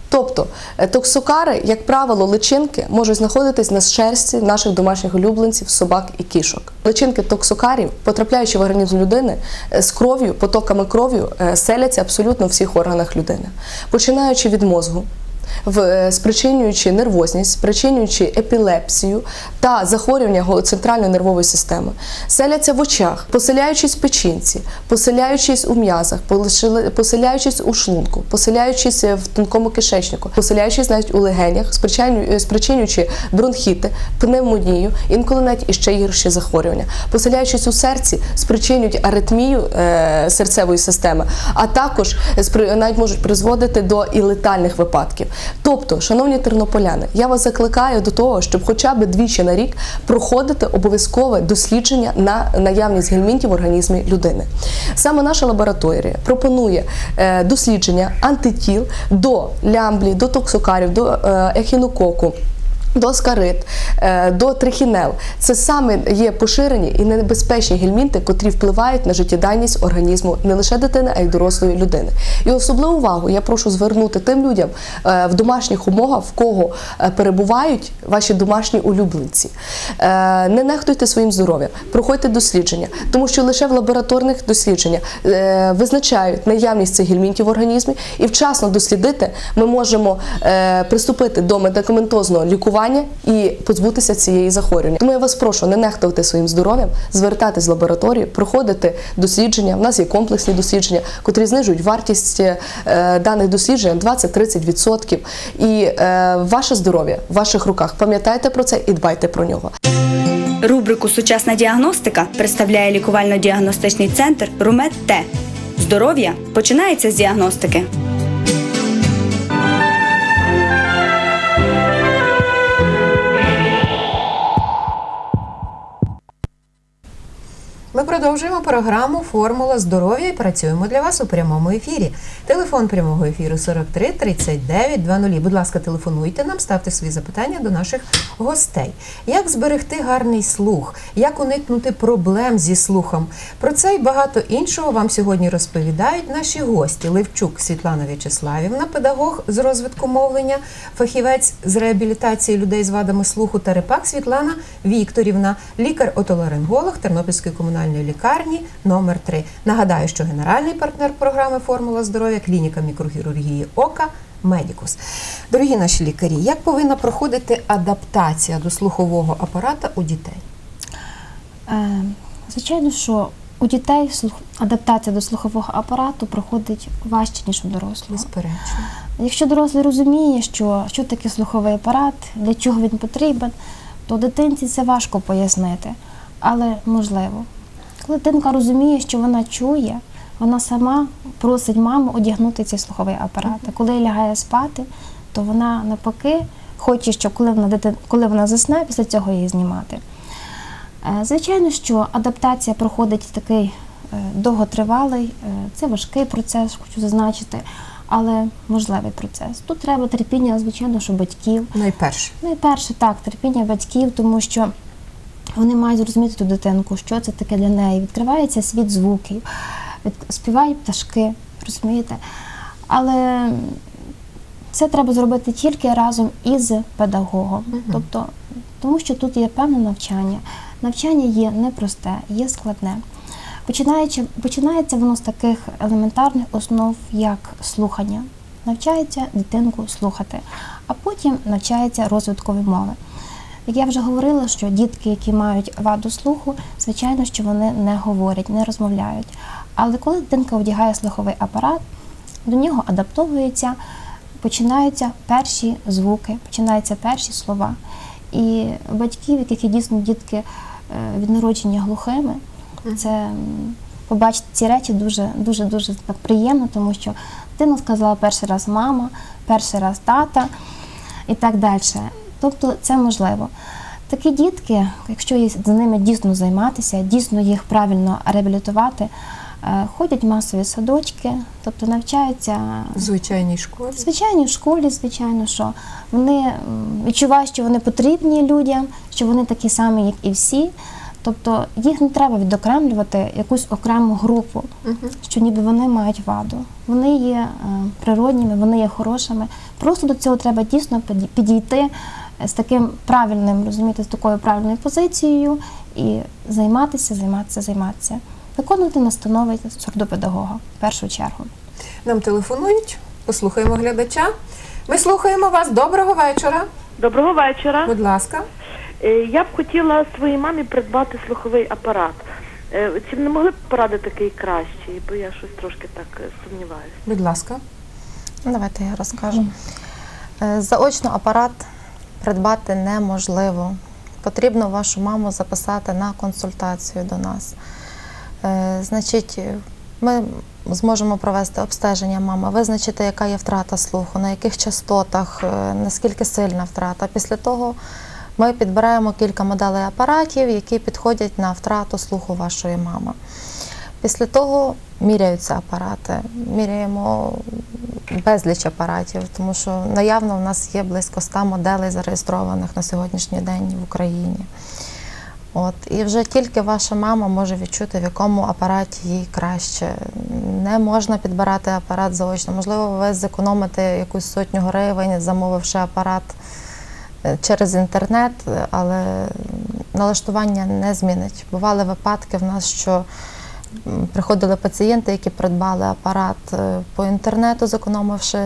Тобто токсокари, як правило, личинки можуть знаходитись на шерсті наших домашніх улюбленців, собак і кішок. Личинки токсокарів, потрапляючи в організм людини, з кров'ю, потоками кров'ю селяться абсолютно в всіх органах людини. Починаючи від мозку, спричинюючи нервозність, спричинюючи епілепсію та захворювання центральної нервової системи, селяться в очах, поселяючись в печінці, поселяючись у м'язах, поселяючись у шлунку, поселяючись в тонкому кишечнику, поселяючись навіть у легенях, спричинюючи бронхіти, пневмонію, інколи навіть іще гірші захворювання, поселяючись у серці, спричинюють аритмію серцевої системи, а також навіть можуть призводити до і летальних випадків. Тобто, шановні тернополяни, я вас закликаю до того, щоб хоча б двічі на рік проходити обов'язкове дослідження на наявність гельмінтів в організмі людини. Саме наша лабораторія пропонує дослідження антитіл до лямблі, до токсокарів, до ехінококу, до аскарид, до трихінел. Це саме є поширені і небезпечні гельмінти, котрі впливають на життєдайність організму не лише дитини, а й дорослої людини. І особливу увагу я прошу звернути тим людям в домашніх умовах, в кого перебувають ваші домашні улюбленці. Не нехтуйте своїм здоров'ям, проходьте дослідження, тому що лише в лабораторних дослідженнях визначають наявність цих гельмінтів в організмі, і вчасно дослідити ми можемо приступити до медикаментозного лікування і позбутися цієї захворювання. Тому я вас прошу не нехтувати своїм здоров'ям, звертатись в лабораторію, проходити дослідження. У нас є комплексні дослідження, котрі знижують вартість даних досліджень 20-30%. І ваше здоров'я в ваших руках. Пам'ятайте про це і дбайте про нього. Рубрику «Сучасна діагностика» представляє лікувально-діагностичний центр «Румет Т». Здоров'я починається з діагностики. Ми продовжуємо програму «Формула здоров'я» і працюємо для вас у прямому ефірі. Телефон прямого ефіру 43 39 00. Будь ласка, телефонуйте нам, ставте свої запитання до наших гостей. Як зберегти гарний слух? Як уникнути проблем зі слухом? Про це і багато іншого вам сьогодні розповідають наші гості. Левчук Світлана В'ячеславівна, педагог з розвитку мовлення, фахівець з реабілітації людей з вадами слуху, та Рипак Світлана Вікторівна, лікар-отоларинголог Тернопільської комунальної лікарні номер 3. Нагадаю, що генеральний партнер програми «Формула здоров'я» – клініка мікрохірургії ока «Медікус». Дорогі наші лікарі, як повинна проходити адаптація до слухового апарата у дітей? Звичайно, що у дітей адаптація до слухового апарату проходить важче, ніж у дорослого. Безперечно. Якщо дорослий розуміє, що таке слуховий апарат, для чого він потрібен, то дитинці це важко пояснити, але можливо. Коли дитинка розуміє, що вона чує, вона сама просить маму одягнути цей слуховий апарат. А коли лягає спати, то вона навпаки хоче, щоб коли вона засне, після цього її знімати. Звичайно, що адаптація проходить такий довготривалий, це важкий процес, хочу зазначити, але можливий процес. Тут треба терпіння, звичайно, що батьків. Найперше, так, терпіння батьків, тому що вони мають зрозуміти ту дитинку, що це таке для неї. Відкривається світ звуків, співають пташки, розумієте? Але це треба зробити тільки разом із педагогом. Тобто, тому що тут є певне навчання. Навчання є непросте, є складне. Починається воно з таких елементарних основ, як слухання. Навчається дитинку слухати, а потім навчається розвиткові мови. Як я вже говорила, що дітки, які мають ваду слуху, звичайно, що вони не говорять, не розмовляють. Але коли дитинка одягає слуховий апарат, до нього адаптовуються, починаються перші звуки, починаються перші слова. І батьків, яких є дійсно дітки від народження глухими, це побачити ці речі дуже так приємно, тому що дитина сказала перший раз мама, перший раз тата і так далі. Тобто це можливо. Такі дітки, якщо з ними дійсно займатися, дійсно їх правильно реабілітувати, ходять в масові садочки, тобто навчаються в звичайній школі. В звичайній школі, звичайно, що вони відчувають, що вони потрібні людям, що вони такі самі, як і всі. Тобто їх не треба відокремлювати якусь окрему групу, що ніби вони мають ваду. Вони є природніми, вони є хорошими. Просто до цього треба дійсно підійти з таким правильним, розумієте, з такою правильною позицією і займатися. Виконувати настанови сурдопедагога в першу чергу. Нам телефонують, послухаємо глядача. Ми слухаємо вас. Доброго вечора. Доброго вечора. Будь ласка. Я б хотіла своїй мамі придбати слуховий апарат. Чи не могли б порадити такий кращий? Бо я щось трошки так сумніваюся. Будь ласка. Давайте я розкажу. Заочно апарат придбати неможливо. Потрібно вашу маму записати на консультацію до нас. Значить, ми зможемо провести обстеження мами, визначити, яка є втрата слуху, на яких частотах, наскільки сильна втрата. Після того ми підбираємо кілька моделей апаратів, які підходять на втрату слуху вашої мами. Після того міряються апарати, міряємо безліч апаратів, тому що наявно в нас є близько 100 моделей зареєстрованих на сьогоднішній день в Україні. І вже тільки ваша мама може відчути, в якому апараті їй краще. Не можна підбирати апарат заочно. Можливо, ви зекономите якусь 100 гривень, замовивши апарат через інтернет, але налаштування не змінить. Бували випадки в нас, що приходили пацієнти, які придбали апарат по інтернету, зекономивши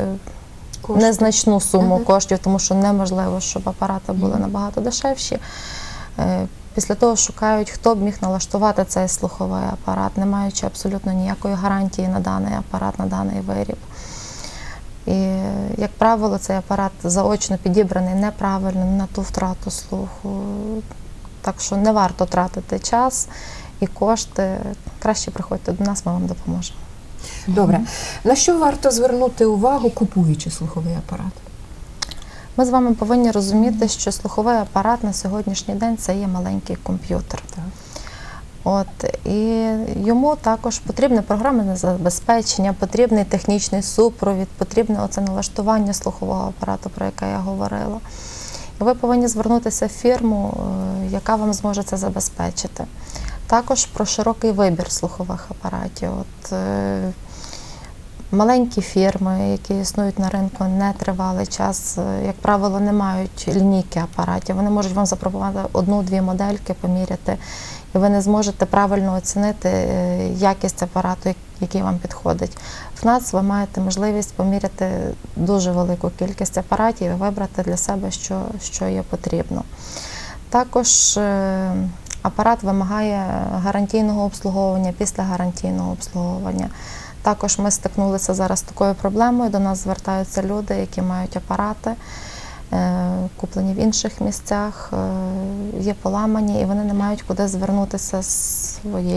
незначну суму коштів, тому що неможливо, щоб апарати були набагато дешевші. Після того шукають, хто б міг налаштувати цей слуховий апарат, не маючи абсолютно ніякої гарантії на даний апарат, на даний виріб. І, як правило, цей апарат заочно підібраний неправильно на ту втрату слуху. Так що не варто тратити час і кошти. Краще приходьте до нас, ми вам допоможемо. Добре. На що варто звернути увагу, купуючи слуховий апарат? Ми з вами повинні розуміти, що слуховий апарат на сьогоднішній день – це є маленький комп'ютер. І йому також потрібне програмне забезпечення, потрібний технічний супровід, потрібне оце налаштування слухового апарату, про яке я говорила. І ви повинні звернутися в фірму, яка вам зможе це забезпечити. Також про широкий вибір слухових апаратів. Маленькі фірми, які існують на ринку нетривалий час, як правило, не мають лінійки апаратів. Вони можуть вам запропонувати 1-2 модельки, поміряти, і ви не зможете правильно оцінити якість апарату, який вам підходить. В нас ви маєте можливість поміряти дуже велику кількість апаратів і вибрати для себе, що є потрібно. Також апарат вимагає гарантійного обслуговування, післягарантійного обслуговування. Також ми стикнулися зараз з такою проблемою, до нас звертаються люди, які мають апарати, куплені в інших місцях, є поламані, і вони не мають куди звернутися з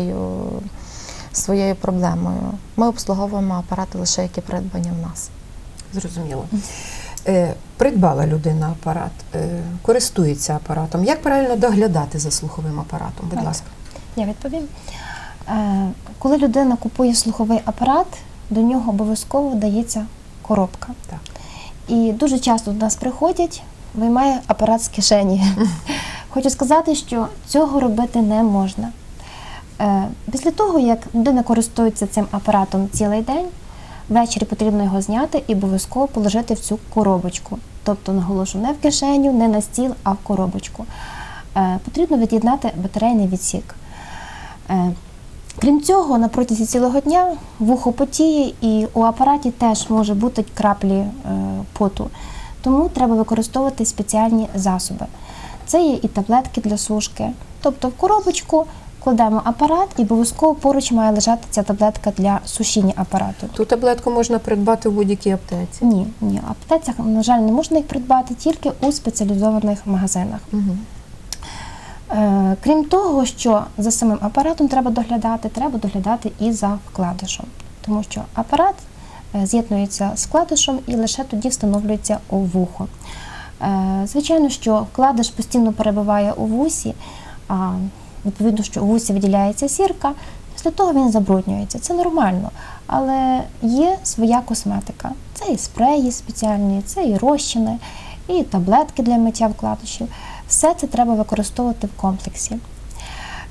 своєю проблемою. Ми обслуговуємо апарати лише, які придбані в нас. Зрозуміло. Придбала людина апарат, користується апаратом. Як правильно доглядати за слуховим апаратом? Будь ласка. Я відповім. Коли людина купує слуховий апарат, до нього обов'язково дається коробка. Так. І дуже часто до нас приходять, виймає апарат з кишені. Хочу сказати, що цього робити не можна. Після того, як людина користується цим апаратом цілий день, ввечері потрібно його зняти і обов'язково положити в цю коробочку. Тобто, наголошую, не в кишеню, не на стіл, а в коробочку. Потрібно від'єднати батарейний відсік. Крім цього, на протязі цілого дня вухо потіє і у апараті теж може бути краплі поту. Тому треба використовувати спеціальні засоби. Це є і таблетки для сушки. Тобто в коробочку кладемо апарат і обов'язково поруч має лежати ця таблетка для сушіння апарату. Ту таблетку можна придбати в будь-якій аптеці? Ні, в аптецях, на жаль, не можна їх придбати, тільки у спеціалізованих магазинах. Крім того, що за самим апаратом треба доглядати і за вкладишем. Тому що апарат з'єднується з вкладишем і лише тоді встановлюється у вухо. Звичайно, що вкладиш постійно перебуває у вусі, а відповідно, що у вусі виділяється сірка, після того він забруднюється. Це нормально, але є своя косметика. Це і спреї спеціальні, це і розчини, і таблетки для миття вкладишів. Все це треба використовувати в комплексі.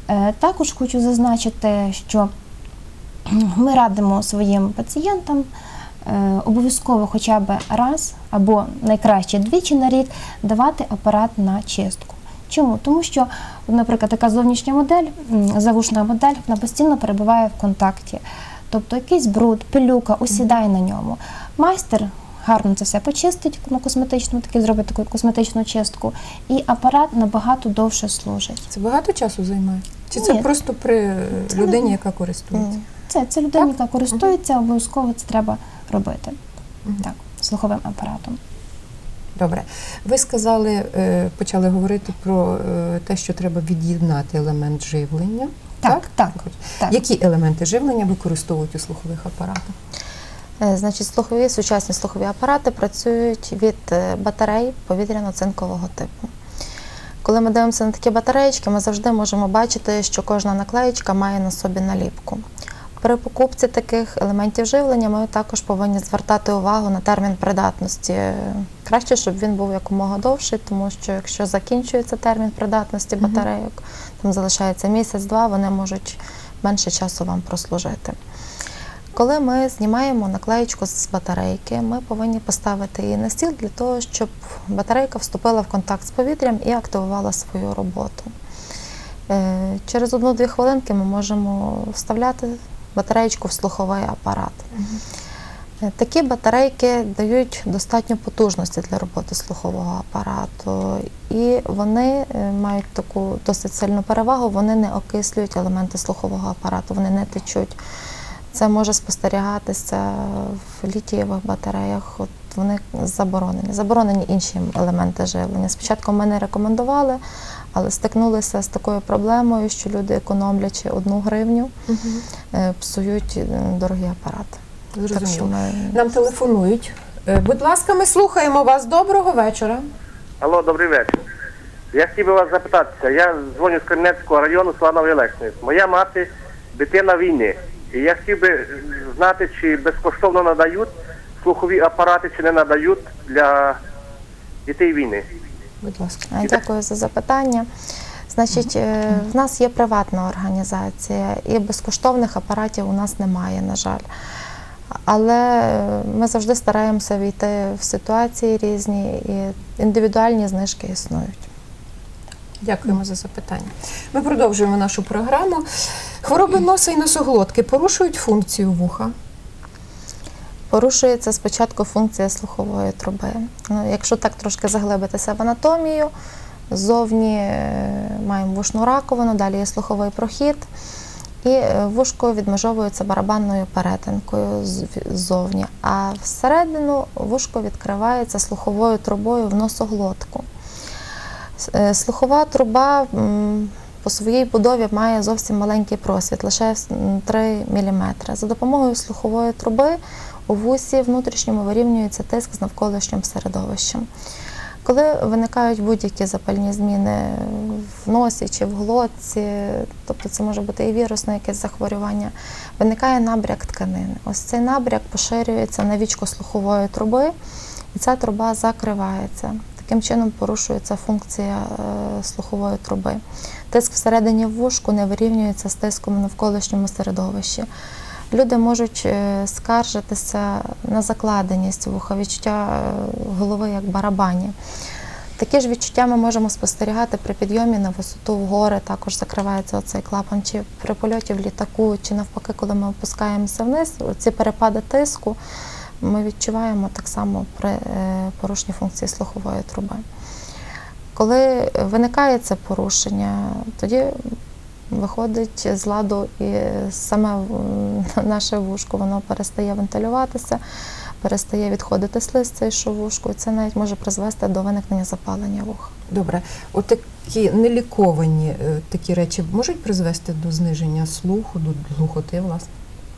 Також хочу зазначити, що ми радимо своїм пацієнтам обов'язково хоча б раз або найкраще двічі на рік давати апарат на чистку. Чому? Тому що, наприклад, така зовнішня модель, завушна модель, вона постійно перебуває в контакті. Тобто якийсь бруд, пилюка осідає на ньому. Майстер гарно це все почистить на косметичному, зробить таку косметичну чистку, і апарат набагато довше служить. Це багато часу займає? Чи це просто при людині, яка користується? Це людина, яка користується, обов'язково це треба робити. Так, слуховим апаратом. Добре. Ви сказали, почали говорити про те, що треба від'єднати елемент живлення. Так. Які елементи живлення використовують у слухових апаратах? Значить, сучасні слухові апарати працюють від батарей повітряно-цинкового типу. Коли ми дивимося на такі батареєчки, ми завжди можемо бачити, що кожна наклеєчка має на собі наліпку. При покупці таких елементів живлення ми також повинні звертати увагу на термін придатності. Краще, щоб він був якомога довший, тому що якщо закінчується термін придатності батарейок, там залишається місяць-два, вони можуть менше часу вам прослужити. Коли ми знімаємо наклеєчку з батарейки, ми повинні поставити її на стіл для того, щоб батарейка вступила в контакт з повітрям і активувала свою роботу. Через 1-2 хвилинки ми можемо вставляти батареєчку в слуховий апарат. Такі батарейки дають достатньо потужності для роботи слухового апарату, і вони мають таку досить сильну перевагу, вони не окислюють елементи слухового апарату, вони не течуть. Це може спостерігатися в літієвих батареях, от вони заборонені. Заборонені інші елементи живлення. Спочатку ми не рекомендували, але стикнулися з такою проблемою, що люди, економлячи 1 гривню, псують дорогі апарати. Зрозуміло. Нам телефонують. Будь ласка, ми слухаємо вас. Доброго вечора. Алло, добрий вечір. Я хотів би вас запитатися. Я дзвоню з Кремінецького району, села Новий Олексинець. Моя мати дитина війни. І я хотів би знати, чи безкоштовно надають слухові апарати, чи не надають для дітей війни. Будь ласка. Дякую за запитання. Значить, в нас є приватна організація, і безкоштовних апаратів у нас немає, на жаль. Але ми завжди стараємося війти в ситуації різні, і індивідуальні знижки існують. Дякуємо за запитання. Ми продовжуємо нашу програму. Хвороби носа і носоглотки порушують функцію вуха? Порушується спочатку функція слухової труби. Якщо так трошки заглибитися в анатомію, ззовні маємо вушну раковину, далі є слуховий прохід, і вушко відмежовується барабанною перетинкою ззовні, а всередину вушко відкривається слуховою трубою в носоглотку. Слухова труба по своїй будові має зовсім маленький просвіт, лише 3 мм. За допомогою слухової труби у вусі внутрішньому вирівнюється тиск з навколишнім середовищем. Коли виникають будь-які запальні зміни в носі чи в глотці, тобто це може бути і вірусне якесь захворювання, виникає набряк тканини. Ось цей набряк поширюється на вічко слухової труби, і ця труба закривається. Таким чином порушується функція слухової труби. Тиск всередині вушку не вирівнюється з тиском в навколишньому середовищі. Люди можуть скаржитися на закладеність вуха, відчуття голови як барабані. Такі ж відчуття ми можемо спостерігати при підйомі на висоту в гори, також закривається оцей клапан, чи при польоті в літаку, чи навпаки, коли ми опускаємося вниз, ці перепади тиску ми відчуваємо так само при порушенні функції слухової труби. Коли виникає це порушення, тоді виходить з ладу і саме наше вушко, воно перестає вентилюватися, перестає відходити слиз цей шовушку, і це навіть може призвести до виникнення запалення вуха. Добре. От такі неліковані такі речі можуть призвести до зниження слуху, до глухоти, власне?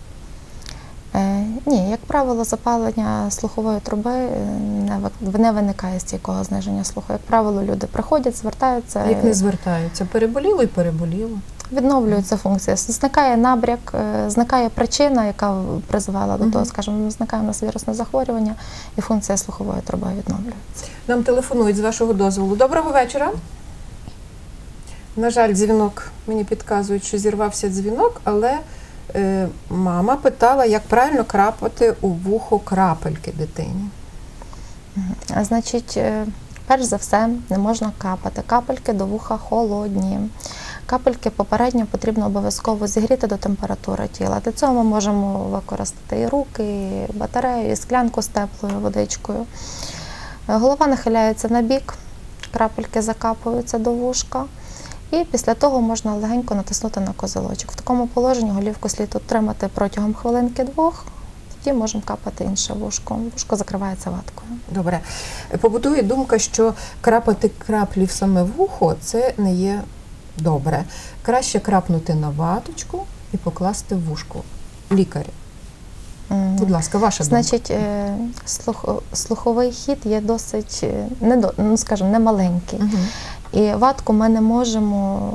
Ні, як правило, запалення слухової труби не виникає стійкого зниження слуху. Як правило, люди приходять, звертаються. Як не звертаються? Переболіло і переболіло. Відновлюється функція. Зникає набряк, зникає причина, яка призвела до того, скажімо, зникає у нас вірусне захворювання, і функція слухової труби відновлюється. Нам телефонують, з вашого дозволу. Доброго вечора. На жаль, дзвінок, мені підказують, що зірвався дзвінок, але мама питала, як правильно крапати у вухо крапельки дитині. Значить, перш за все, не можна капати. Капельки до вуха холодні. Капельки попередньо потрібно обов'язково зігріти до температури тіла. Для цього ми можемо використати і руки, і батарею, і склянку з теплою водичкою. Голова нахиляється на бік, крапельки закапуються до вушка. І після того можна легенько натиснути на козелочок. В такому положенні голівку слід утримати протягом хвилинки-двох, тоді можемо капати інше вушко. Вушко закривається ваткою. Добре. Побутує думка, що крапати краплі в саме вухо – це не є добре. Краще крапнути на ваточку і покласти в вушко. Лікарі. Будь ласка, ваша думка. Значить, слуховий хід є досить, скажімо, немаленький. І ватку ми не можемо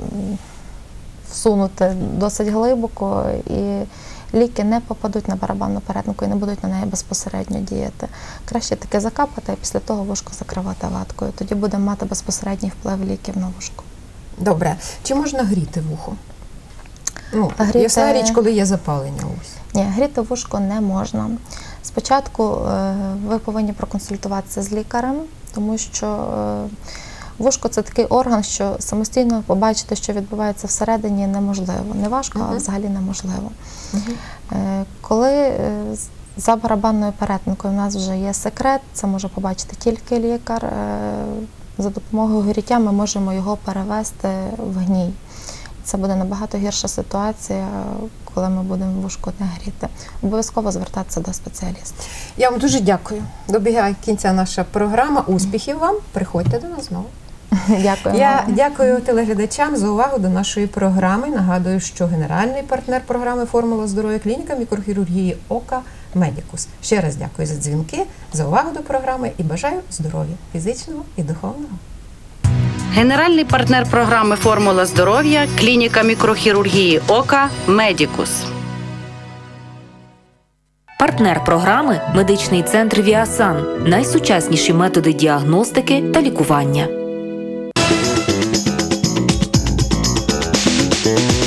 всунути досить глибоко, і ліки не попадуть на барабанну перетинку і не будуть на неї безпосередньо діяти. Краще таки закапати, а після того вушко закривати ваткою. Тоді будемо мати безпосередній вплив ліків на вушко. Добре. Чи можна гріти вухо? Ясна річ, коли є запалення. Ні, гріти вушко не можна. Спочатку ви повинні проконсультуватися з лікарем, тому що вушко – це такий орган, що самостійно побачити, що відбувається всередині, неможливо. Не важко, а взагалі неможливо. Коли за барабанною перетинкою у нас вже є секрет, це може побачити тільки лікар, за допомогою горіття ми можемо його перевести в гній. Це буде набагато гірша ситуація, коли ми будемо вушко не гріти. Обов'язково звертатися до спеціаліста. Я вам дуже дякую. Добігає кінця наша програма. Успіхів вам. Приходьте до нас знову. Дякую. Я дякую телеглядачам за увагу до нашої програми. Нагадую, що генеральний партнер програми «Формула здоров'я» клініка мікрохірургії ока «Медікус». Ще раз дякую за дзвінки, за увагу до програми і бажаю здоров'я фізичного і духовного. Генеральний партнер програми «Формула здоров'я» клініка мікрохірургії ока «Медікус». Партнер програми – медичний центр «Віасан». Найсучасніші методи діагностики та лікування.